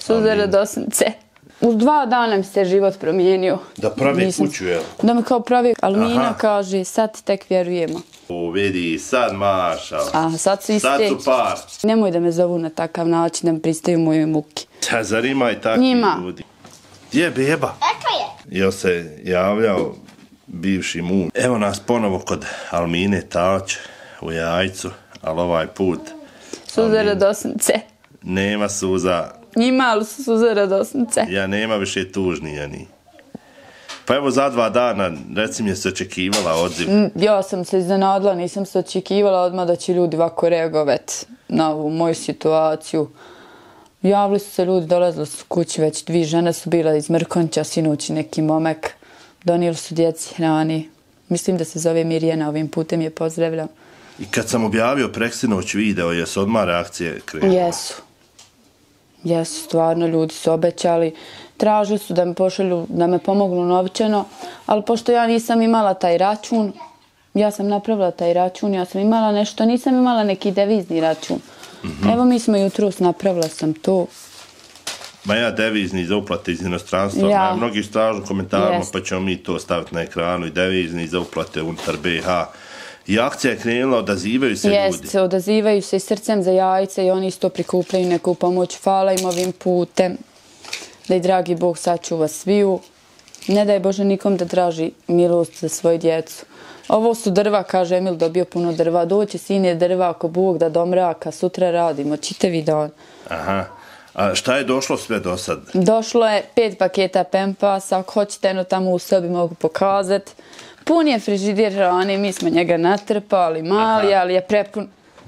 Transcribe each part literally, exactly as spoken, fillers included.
Suze radosnice. U dva dana mi se život promijenio. Da pravi kuću, jel? Da mi kao pravi, ali Mina kaže, sad tek vjerujemo. U, vidi, sad maša. A, sad su iste. Sad su par. Nemoj da me zovu na takav način, da mi pristaju moje muke. Ta, zar ima i takvi Njima. ljudi? Gdje je beba? Eto je. Jel se javljao bivši muž? Evo nas ponovo kod Almine Tać u Jajcu, ali ovaj put... Suze radosnice. Nema suza. Njima, ali su suze radosnice. Ja nema više tužnija ni. Pa evo za dva dana, reci mi je se očekivala odziv. Ja sam se iznenadila, nisam se očekivala odmah da će ljudi ovako reagovat na ovu moju situaciju. Javili su se ljudi, dolazili su kući, već dvije žene su bila iz Mrkonća, sinući neki momek. Donijeli su djeci hrani. Mislim da se zove Mirjana, ovim putem je pozdravljam. I kad sam objavio preksinoć video, jesu odmah reakcije krenule? Jesu. Jesu, stvarno, ljudi su obećali. Tražili su da me pošalju, da me pomognu novčano, ali pošto ja nisam imala taj račun, ja sam napravila taj račun, ja sam imala nešto, nisam imala neki devizni račun. Evo mi smo jutros, napravila sam to. Ma ja devizni za uplate iz inostranstva, ja. Mnogi stražu komentarima, yes. Pa ćemo mi to staviti na ekranu, i devizni za uplate unutar B H. I akcija je krenula, odazivaju se yes, ljudi. Jeste, odazivaju se i srcem za jajce i oni isto prikupljaju neku pomoć. Hvala im ovim putem, da i dragi Bog sačuva sviju. Ne daj Bože nikom da traži milost za svoju djecu. Ovo su drva, kaže Emil, dobio puno drva. Doći sine drva ako Bog da do mraka, sutra radimo, čitavi dan. Aha. A šta je došlo sve do sad? Došlo je pet paketa Pampasa, ako hoćete jedno tamo u sobi mogu pokazati. Pun je frižider hrane, mi smo njega natrpali, mali, ali je prepun.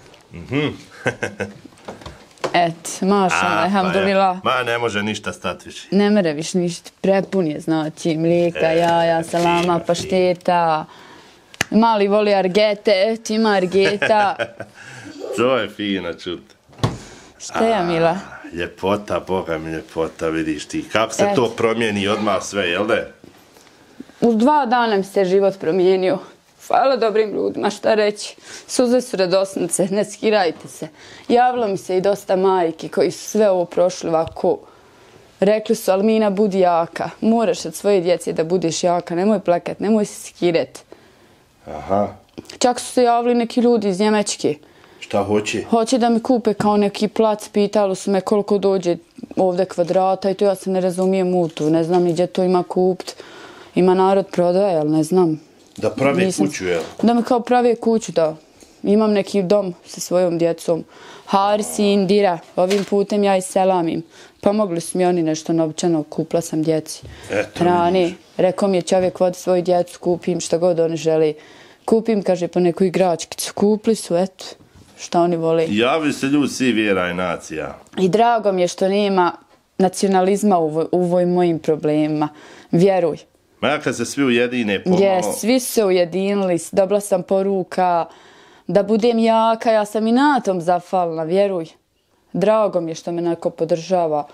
Et, maša, alhamdulillah. Ma, ne može ništa stati više. Ne mere više ništa, prepun je, znači, mlijeka, jaja, salama, pašteta. Mali voli argete, ti ima argeta. To je fino čuti. Šta je, Mila? Ljepota, Boga mi ljepota, vidiš ti. Kako se to promijeni odmah sve, jel da? U dva dana mi se život promijenio. Hvala dobrim ljudima, šta reći. Suze su radosnice, ne skirajte se. Javilo mi se i dosta majki koji su sve ovo prošli ovako. Rekli su, Almina, budi jaka. Moraš od svoje djece da budiš jaka. Nemoj plakat, nemoj se skiret. Aha. Čak su se javili neki ljudi iz Njemačke. Šta hoće? Hoće da mi kupe kao neki plac, pitali su me koliko dođe ovdje kvadrata i to ja se ne razumijem u to. Ne znam ni gdje to ima kupt. Ima narod prodaje, ali ne znam. Da pravi kuću, jel? Da mi kao pravi kuću, da. Imam neki dom sa svojom djecom. Haris i Indira, ovim putem ja i selamim. Pomogli su mi oni nešto novčano, kupila sam djeci. Hrani. Rekao mi je čovjek, vodi svoju djecu, kupim šta god oni želi. Kupim, kaže, po neku igračkicu. Kupili su, eto, šta oni vole. Javili se ljudi svi vjera i nacija. I drago mi je što nema nacionalizma u ovoj mojim problemima. Vjeruj. Ma ja kad se svi ujedine pomalo... Jes, svi su se ujedinili, dobila sam poruka da budem jaka, ja sam i na tom zafalna, vjeruj. Drago mi je što me neko podržava,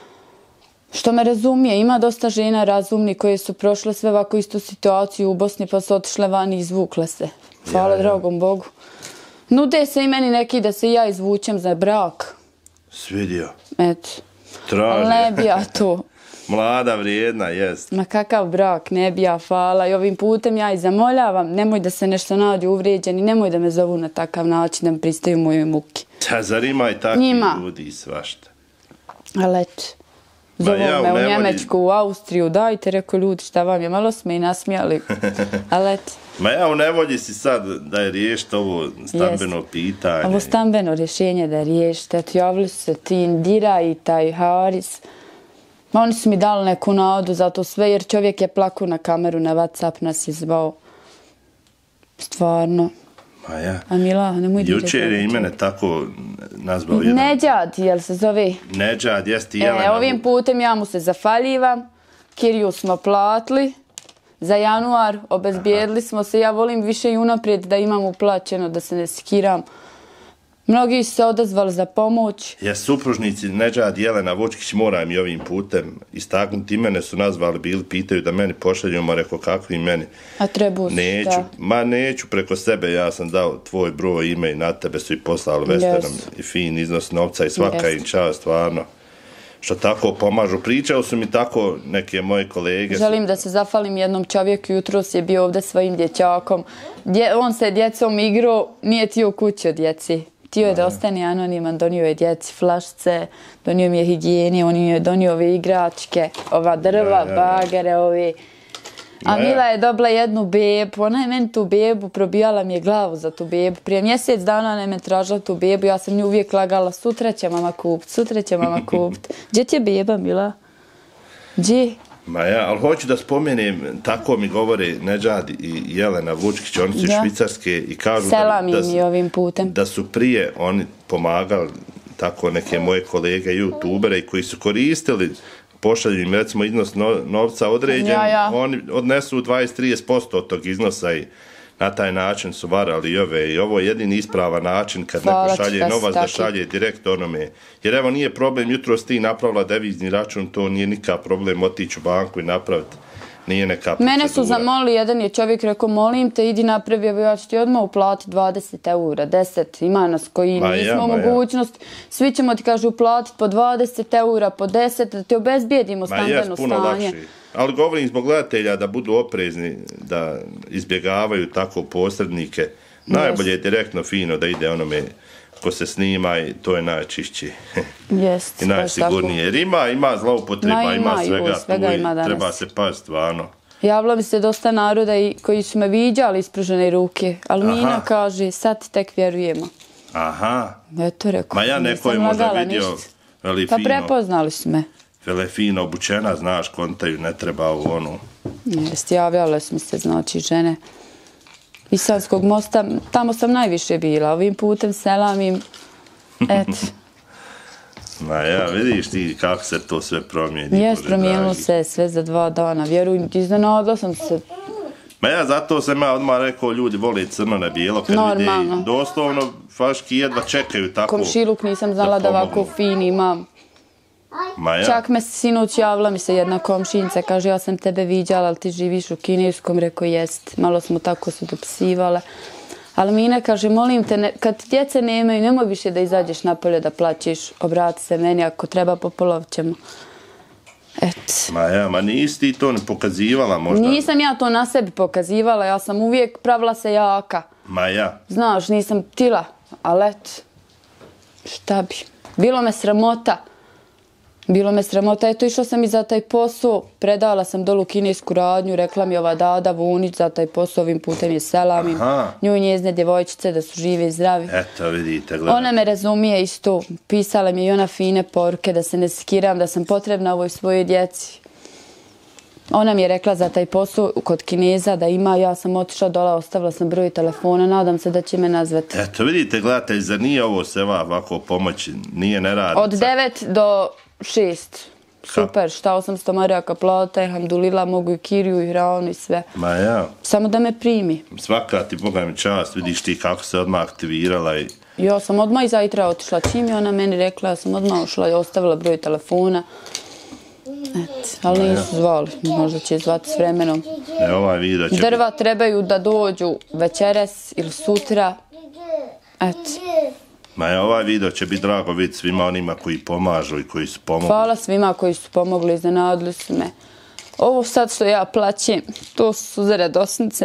što me razumije. Ima dosta žena razumni koje su prošle sve ovako istu situaciju u Bosni pa su otišle van i izvukle se. Hvala dragom Bogu. Nude se i meni neki da se ja izvučem za brak. Svidio. Eto. Traži. Ne bi ja to. Mlada, vrijedna, jest. Ma kakav brak, ne bi ja, hvala. I ovim putem ja i zamoljavam, nemoj da se nešto nađu uvrijeđeni, nemoj da me zovu na takav način, da mi pristaju moje muke. Ta, zar ima i takvi Njima. ljudi i svašta? Ali eto, zovu ja, me u nevolji... Njemečku, u Austriju, dajte, rekao ljudi, šta vam je, malo smo i nasmijali. Ali eto. Ma ja, u nevolji si sad da je riješiti ovo stambeno yes. pitanje. Ovo stambeno rješenje da riješite. Eto, javili su se ti Indira i taj Haris. Oni su mi dali neku nadu za to sve, jer čovjek je plakao na kameru, na WhatsApp nas je zvao. Stvarno. Ma ja. A Mila, nemoj da... Jučer je i mene tako nazvao jedan... Neđad, jel se zove? Neđad, jesti Jelena. E, ovim putem ja mu se zafaljivam. Kiriju smo platili. Za januar obezbijedili smo se. Ja volim više i unaprijed da imam uplaćeno, da se ne skiram. Mnogi su se odazvali za pomoć. Ja, supružnici Neđad i Jelena Vučkić, moram i ovim putem istaknuti, mene su nazvali, bili, pitaju da meni pošalju, ma rekao kako i meni. A trebu su, neću, da. Ma neću preko sebe, ja sam dao tvoj broj, ime i na tebe su i poslali Vesterom i fin iznos novca i svaka yes. im čast, stvarno. što tako pomažu. Pričao su mi tako neke moje kolege. Želim da se zafalim jednom čovjeku, jutros je bio ovdje svojim dječakom. On se djecom igrao, nije tio kući od djeci. Tio je da ostane anoniman, donio je djeci flašice, donio mi je higijeni, on je donio ove igračke, ova drva, bagere, ove... A Mila je dobila jednu bebu, ona je meni tu bebu, probijala mi je glavu za tu bebu. Prije mjesec dana ona je meni tražila tu bebu, ja sam nju uvijek lagala, sutra će mama kupit, sutra će mama kupit. Gdje ti je beba, Mila? Gdje? Ma ja, ali hoću da spomenem, tako mi govore Nedžad i Jelena Vučkić, oni su iz Švicarske i kažu da, da, ovim putem. da su prije oni pomagali tako neke moje kolege youtubere koji su koristili, pošalju im recimo iznos novca određen, ja, ja. oni odnesu dvadeset do trideset posto od tog iznosa i na taj način su varali i ove. I ovo je jedini ispravan način kad Hvala neko šalje novac da šalje direkt onome. Jer evo nije problem, jutro si ti napravila devizni račun, to nije nikakav problem otići u banku i napraviti. Nije neka procedura. Mene su zamolili, jedan je čovjek rekao, molim te, idi napravi, evo ja ću ti odmah uplatiti dvadeset eura, deset, ima nas koji ma nismo ja, mogućnost, ja. Svi ćemo ti, kažu, uplatiti po dvadeset eura, po deset, da ti obezbijedimo stambeno stanje. Lakši. Ali govorim zbog gledatelja da budu oprezni, da izbjegavaju tako posrednike. Najbolje je direktno fino da ide onome ko se snima i to je najčišći. Jest, i najsigurnije. Jer ima, ima zloupotreba, ima, ima svega, svega tu ima treba se pasti stvarno. Javilo mi se dosta naroda i koji su me viđali ispružene ruke, ali Aha. Mina kaže, sad tek vjerujemo. Aha. Eto, rekao. Ma ja neko je možda vidio veli pa fino. Pa prepoznali su me. Vele fino obučena, znaš, kontaju, ne treba u onu. Jest, javljale su mi se, znači, žene. Iz Savskog mosta, tamo sam najviše bila, ovim putem selam im, et. Ma ja, vidiš ti kako se to sve promijeni. Jes, promijenilo se sve za dva dana, vjerujem, iznenadila sam se. Ma ja, zato sam ja odmah rekao, ljudi vole crno na bijelo, kad Normalno. vide, doslovno, faški jedva čekaju tako. Komšiluk nisam znala da, da ovako fin imam. Ma ja. Čak me sinoć javila mi se jedna komšinca, kaže ja sam tebe viđala, ali ti živiš u Kineskom, rekao jest, malo smo tako se dopsivale. Ali Mina kaže, molim te, ne, kad djece nemaju, nemoj više da izađeš napolje da plaćeš, obrati se meni, ako treba popolovit ćemo. Et. Ma ja, ma nisi ti to ne pokazivala možda? Nisam ja to na sebi pokazivala, ja sam uvijek pravila se jaka. Ma ja. Znaš, nisam tila, ali et, šta bi, bilo me sramota. Bilo me sramota, eto išla sam i za taj posao, predala sam dolu kinesku radnju, rekla mi ova Dada Vunić za taj posao, ovim putem je selamim, nju i njezne djevojčice da su žive i zdravi. Eto vidite, gledajte. Ona me razumije isto, pisala mi i ona fine poruke da se ne skiram, da sam potrebna ovoj svojoj djeci. Ona mi je rekla za taj posao kod Kineza da ima, ja sam otišla dola, ostavila sam broj telefona, nadam se da će me nazvati. Eto vidite, gledajte, zar nije ovo seva ovako pomoći, nije neradnica? Od devet do šest. Super, šta osamsto maraka plata, alhamdulillah, mogu i kiriju i hranu i sve. Ma ja. Samo da me primi. Svaka ti, Boga mi čast, vidiš ti kako se odmah aktivirala i... Ja sam odmah iza Itra otišla. Čim je ona meni rekla, ja sam odmah ušla i ostavila broj telefona. Et, ali nisu zvali, možda će zvati s vremenom. E, ovaj video će... Drva trebaju da dođu večeras ili sutra. Et. Ma je, ovaj video će biti drago vidjeti svima onima koji pomažu i koji su pomogli. Hvala svima koji su pomogli, iznenadili su me. Ovo sad što ja plaćem, to su suze radosnice.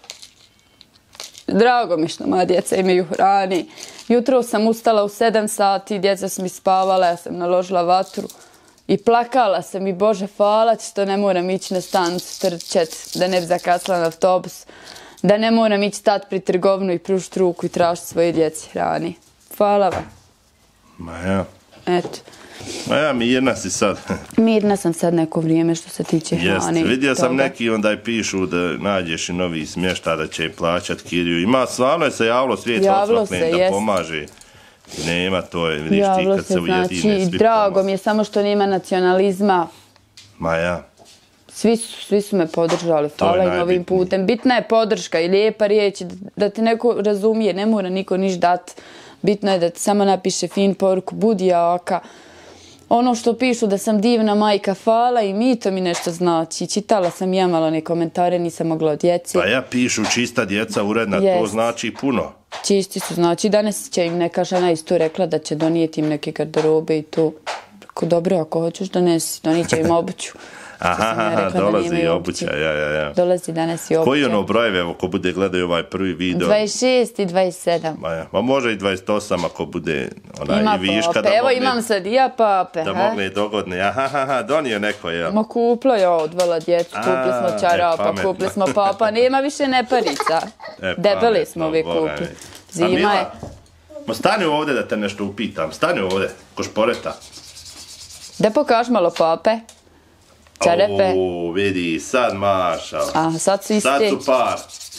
Drago mi što moja djeca imaju hrani. Jutro sam ustala u sedam sati, djeca su mi spavala, ja sam naložila vatru. I plakala sam i Bože hvala ti što ne moram ići na stanicu trčat, da ne bi zakasla na autobus, da ne moram ići stati pri trgovinu i pružiti ruku i tražiti svoje djeci hrani. Hvala vam. Ma ja. Eto. Ma ja, mirna si sad. Mirna sam sad neko vrijeme što se tiče hrani. Jeste, vidio sam neki onda i pišu da nađeš i novi smještaj, da će plaćat kiriju. Ima, stvarno je se javilo svijet odsmakne da pomaže. Nema, to je, vidiš ti kad se ujedine svi pomoći. Znači, drago mi je samo što nema nacionalizma. Ma ja. Svi su, svi su me podržali, hvala im ovim putem. Bitna je podrška i lijepa riječ, da te neko razumije, ne mora niko niš dat. Bitno je da ti samo napiše fin poruku, budi jaka. Ono što pišu da sam divna majka, hvala i mi, to mi nešto znači. Čitala sam ja malo one komentare, nisam mogla od djeci. Pa ja pišu čista djeca, uredna, yes. To znači puno. Čisti su, znači danas će im neka žena isto rekla da će donijeti im neke garderobe i to. Ko dobro, ako hoćeš donesi, doniće im obuću. Aha, dolazi i obuća, ja, ja, ja. Dolazi danas i obuća. Koji ono brojeve, evo, ko bude gledao ovaj prvi video? dvadeset šest i dvadeset sedam. Ma, ja. Ma može i dvadeset osam ako bude onaj ima i viška. Pape. Evo imam sad i ja pape. Da mogle i dogodne. Aha, aha, aha, donio neko, jel? Ma kuplo je odvala djecu, kupili smo čarapa, e, kupili smo papa, nema više neparica. E, debeli smo uvijek kupili. Zima je. Ma stani ovdje da te nešto upitam, stani ovdje, ko šporeta. Da pokaž malo pape. Čarepe. O, vidi, sad mašao. A, sad su isti. Sad su par.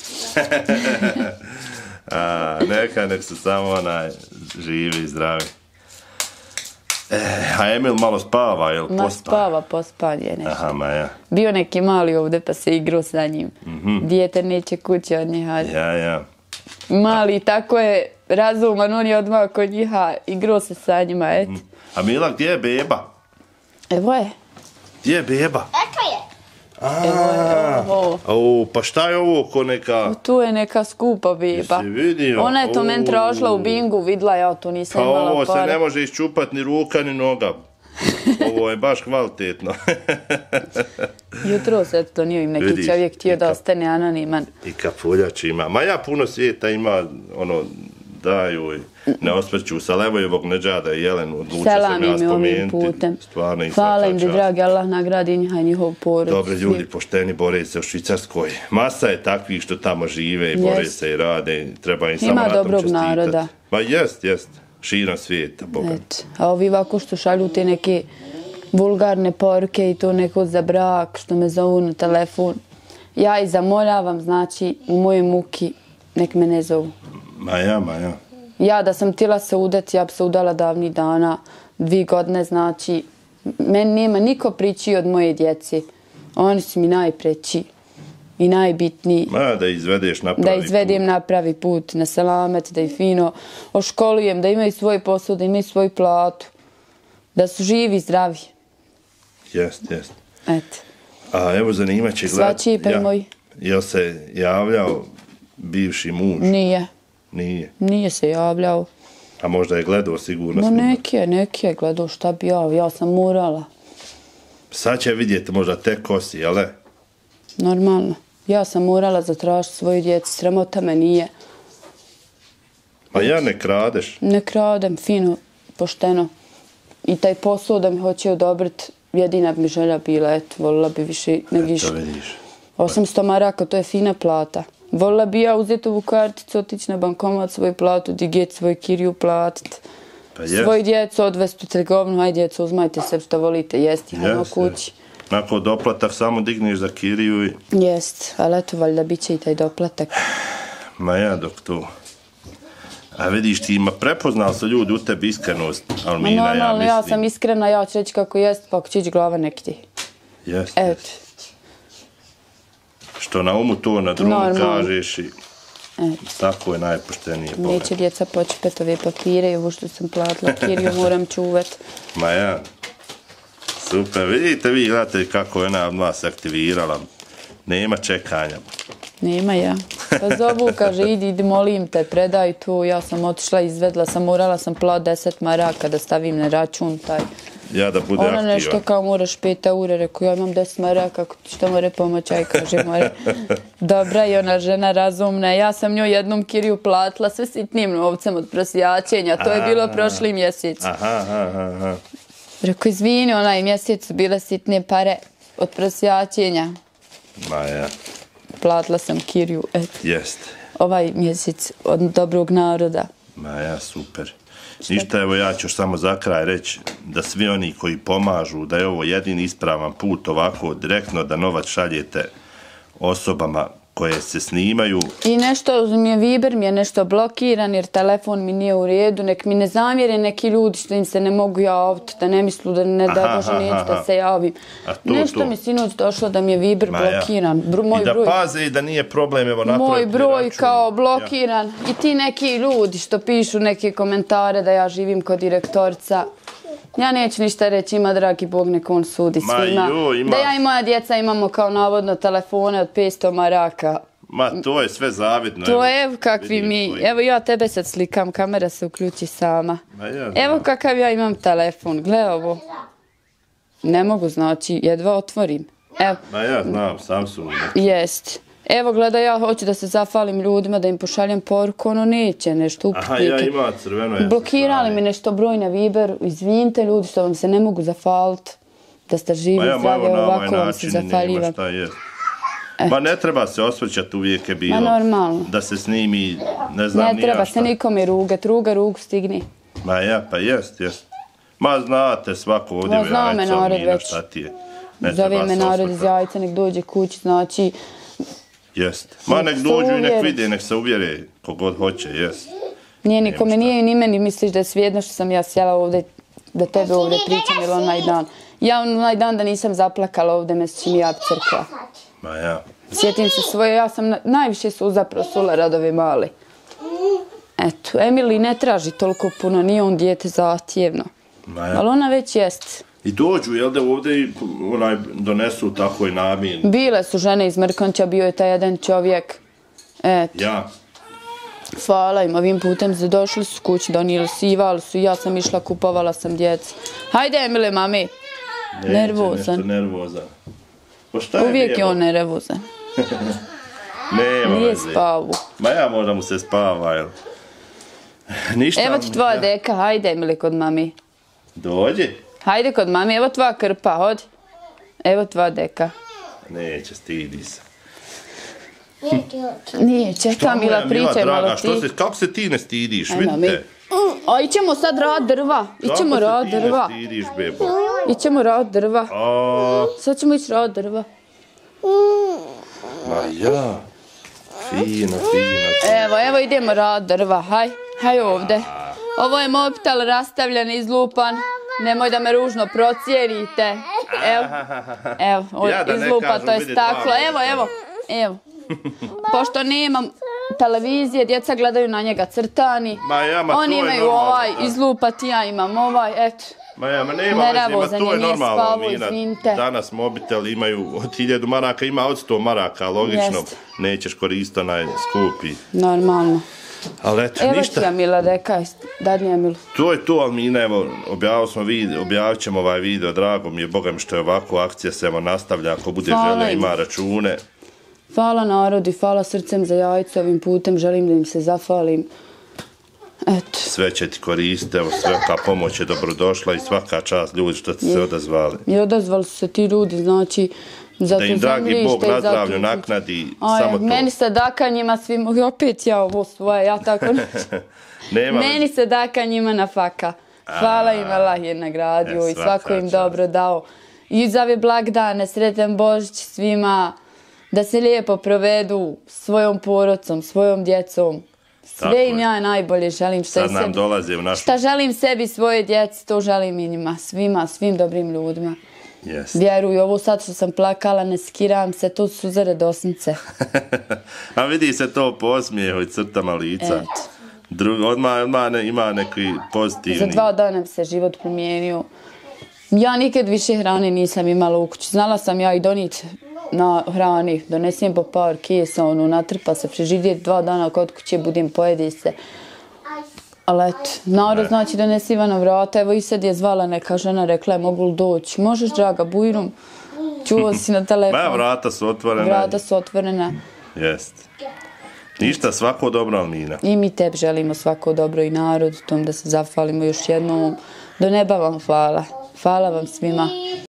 A, neka, nek su samo onaj živi i zdravi. E, a Emil malo spava, jel? Ma spava, pospan je nešto. Aha, ma ja. Bio neki mali ovdje pa se igrao sa njim. Mm-hmm. Dijete neće kuće od njiha. Ja, ja. Mali, tako je razuman, on je odmah kod njiha, igrao se sa njima, et. Mm. A Mila, gdje je beba? Evo je. Gdje je beba? Eko je. Evo je, ovo. O, pa šta je ovo ko neka... O, tu je neka skupa beba. Jesi vidio? Ona je to men tražila u bingu, vidla ja to nisam pa imala para. Pa ovo se ne može iščupat ni ruka ni noga. Ovo je baš kvalitetno. Jutro se to nije im neki vidiš, čovjek htio da ostane anoniman. I kapuljač ima. Ma ja puno svijeta ima, ono, daju i ne osvrću sa Levojevog Neđada i Jelenu. Odlučio sam ja spomenuti. Stvarno ih hvala im da dragi Allah nagradi njih i njihov porod. Dobre ljudi, pošteni, bore se u Švicarskoj. Masa je takvih što tamo žive i bore yes. se i rade. Treba im samo na tom čestitati. Ima dobrog naroda. Ma jest, jest. Širom svijeta, Boga. A ovi ovako što šalju te neke vulgarne poruke i to neko za brak, što me zovu na telefon. Ja i zamoljavam, znači, u mojoj muki nek me ne zovu. Ma ja, ma ja. Ja da sam htjela se udati, ja bi se udala davnih dana, dvije godine, znači, meni nema niko priči od moje djece. Oni su mi najpreći i najbitniji. Ma, da izvedeš na pravi Da izvedem put. na pravi put, na selamet, da ih fino oškolujem, da imaju svoj posao, da imaju svoju platu, da su živi i zdravi. Jest, jest. Eto. A evo zanima će gledati. Svačiji pa i ja, moj. Jel se javljao bivši muž? Nije. Nije? Nije se javljao. A možda je gledao sigurno? No neki je, neki je gledao, šta bi ja, ja sam morala. Sad će vidjeti možda te kosi, jel ne? Normalno. Ja sam morala zatražiti svoju djecu, sramota me nije. Ma ja ne kradeš? Ne kradem, fino, pošteno. I taj posao da mi hoće odobriti, jedina bi mi želja bila, eto, volila bi više nego išta. osamsto maraka, to je fina plata. Volila bi ja uzeti ovu karticu, otići na bankomat, svoju platu, digeti svoj kiriju, platiti. Pa svoj djecu odvesti u trgovinu, aj djecu, uzmajte se što volite, jesti, hajmo kući. Nakon doplatak samo digneš za kiriju i... Jest, ali eto, valjda bit će i taj doplatak. Ma ja dok to... A vidiš ti, ima prepoznali su ljudi u tebi iskrenost, Almina, ja normalno, mislim. ja sam iskrena, ja ću reći kako jest, pa ako će ići glava nek ti. Jest, eto. Što na umu to na drumu kažeš i... Eto. Tako je najpoštenije. Neće djeca počepet ove papire i ovo što sam platila kiriju moram čuvat. Ma ja. Super, vidite vi, gledate kako je ona od vas aktivirala. Nema čekanja. Nema ja. Pa zovu, kaže, idi, idi, molim te, predaj tu. Ja sam otišla, izvedla sam, morala sam plat deset maraka da stavim na račun taj. Ja da bude aktiva. Ona nešto kao moraš pet eura, rekao, ja imam deset maraka, ako ti što more pomoći, aj kaže, more. Dobra je ona žena razumna. Ja sam njoj jednom kiriju platila sve sitnim novcem od prosjačenja. To je bilo prošli mjesec. Aha, aha, aha. Rekao, izvini, onaj mjesec su bile sitne pare od prosjačenja. Ma ja. Platila sam kiriju, eto. Jeste. Ovaj mjesec od dobrog naroda. Ma ja, super. Ništa, evo ja ću samo za kraj reći da svi oni koji pomažu, da je ovo jedini ispravan put ovako direktno da novac šaljete osobama koje se snimaju. I nešto mi je Viber, mi je nešto blokiran jer telefon mi nije u redu, nek mi ne zamjere neki ljudi što im se ne mogu javiti, da ne mislu da ne da Bože neću da se javim. Nešto mi sinoć došlo da mi je Viber blokiran. I da paze i da nije problem, evo napraviti moj broj kao blokiran. I ti neki ljudi što pišu neke komentare da ja živim kod direktorca. Ja neću ništa reći, ima dragi Bog, nek on sudi svima. Da ja i moja djeca imamo kao navodno telefone od petsto maraka. Ma, to je sve zavidno. To je, evo kakvi mi, evo ja tebe sad slikam, kamera se uključi sama. Evo kakav ja imam telefon, gle ovo. Ne mogu, znači, jedva otvorim. Evo. Ma ja znam, Samsung. Jest. Evo, gledaj, ja hoću da se zafalim ljudima, da im pošaljem poruku, ono neće nešto uputiti. Aha, ja ima crveno. Blokirali mi nešto broj na Viber, izvinite ljudi što vam se ne mogu zafaliti. Da ste živi, zdravi, ovako vam se zafaljivam. Ma ne treba se osvrćati, uvijek je bilo. Ma normalno. Da se snimi, ne znam nija šta. Ne treba se nikome rugat, ruga rugu stigni. Ma ja, pa jest, jest. Ma znate, svako ovdje u jajca, Mina, šta ti je. Zove me narod iz jajca, nek dođe kući, znači... Jest. Ma nek dođu i nek vide, nek se uvjere, kogod hoće, jest. Nije nikome, nije ni meni, misliš da je svijedno što sam ja sjela ovdje, da tebe ovdje pričam, ili onaj dan. Ja onaj dan da nisam zaplakala ovdje, me čim ja crkla. Ma ja. Sjetim se svoje, ja sam najviše suza prosula Radovi mali. Eto, Emily ne traži toliko puno, nije on dijete zahtjevno. Ali ona već jest. I dođu, jel da ovdje donesu tako i namjen? Bile su žene iz Mrkonća, bio je taj jedan čovjek. Eto. Ja. Hvala im, ovim putem su došli su kući, donijeli su, ivali su, ja sam išla, kupovala sam djeci. Hajde, Emile, mami. Nervozan. Neće, nervozan. Uvijek je on nervozan. Nema Nije spavu. Ma ja možda mu se spava, jel? Ništa. Evo ti tvoja deka, hajde, Emile, kod mami. Dođi. Hajde kod mami, evo tvoja krpa, hodi. Evo tvoja deka. Neće, stidi se. Nije, čekam, Mila, pričaj malo ti. Kako se ti ne stidiš, vidite? A ićemo sad rad drva, ićemo rad drva. Kako se ti ne stidiš, bebo? Ićemo rad drva. Sad ćemo ići rad drva. Ma ja, fino, fino. Evo, evo idemo rad drva, haj, haj ovdje. Ovo je mobitel rastavljen, izlupan. Nemoj da me ružno procijenite. Evo, evo, izlupato je staklo. Evo, evo, evo. Pošto nemam televizije, djeca gledaju na njega crtani. Oni imaju ovaj izlupat, ja imam ovaj, eto. Ma ja, ma nema veze, to je normalno, Mina. Danas mobitel imaju od hiljadu maraka, ima od sto maraka, logično. Nećeš koristiti onaj skupi. Normalno. Ali eto, ništa. Evo ti ja, Mila, dekaj, dadni ja, Milu. To je to, ali Mina, evo, objavit ćemo ovaj video, drago mi je, Boga mi što je ovako, akcija se evo nastavlja, ako bude želja, ima račune. Hvala narodu i hvala srcem za jajce ovim putem, želim da im se zafalim. Eto. Sve će ti koristiti, evo, svaka pomoć je dobrodošla i svaka čast ljudi što ti se odazvali. I odazvali su se ti ljudi, znači... Da im dragi Bog na zdravlju naknadi, samo to. Meni se daka njima svima, opet ja ovo svoje, ja tako ne... Meni se daka njima na faka. Hvala im, Allah je nagradio i svako im dobro dao. I za ove blagdane, sretan Božić svima, da se lijepo provedu svojom porodcom, svojom djecom. Sve im ja najbolje želim. Sad nam dolaze u našu... Šta želim sebi, svoje djeci, to želim i njima, svima, svim dobrim ljudima. Vjeruj, ovo sad što sam plakala, ne skiram se, to su suze radosnice. A vidi se to po osmijehu i crtama lica. Odmah ima neki pozitivni... Za dva dana se život promijenio. Ja nikad više hrane nisam imala u kući. Znala sam ja i doniti na hrani. Donesem po par kesa, ono, natrpa se frižider, dva dana kod kuće budem, pojedi se. Ali eto, narod znači donesi Ivana vrata. Evo i sad je zvala neka žena, rekla je mogu li doći. Možeš, draga, bujrum? Čuo si na telefon. Ma, vrata su otvorene. Vrata su otvorene. Jest. Ništa, svako dobro, Almina. I mi tebi želimo svako dobro i narod, tom da se zafalimo još jednom. Do neba vam hvala. Hvala vam svima.